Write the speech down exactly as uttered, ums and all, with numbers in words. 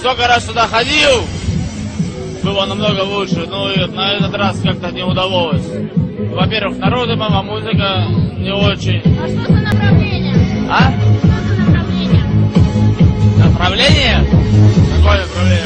Сколько раз сюда ходил, было намного лучше, но и на этот раз как-то не удалось. Во-первых, народу мама, музыка не очень. А что за направление? А? Что за направление? Направление? Какое направление?